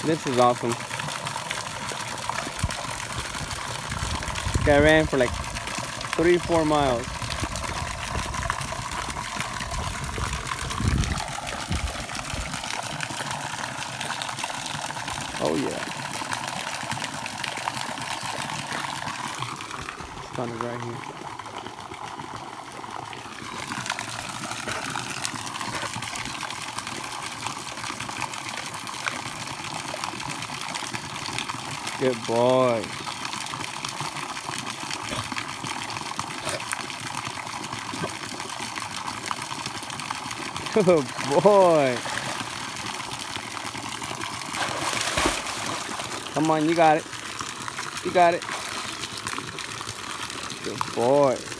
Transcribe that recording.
This is awesome. This guy ran for like 3-4 miles. Oh yeah. Sun is right here. Good boy. Good boy. Come on, you got it. You got it. Good boy.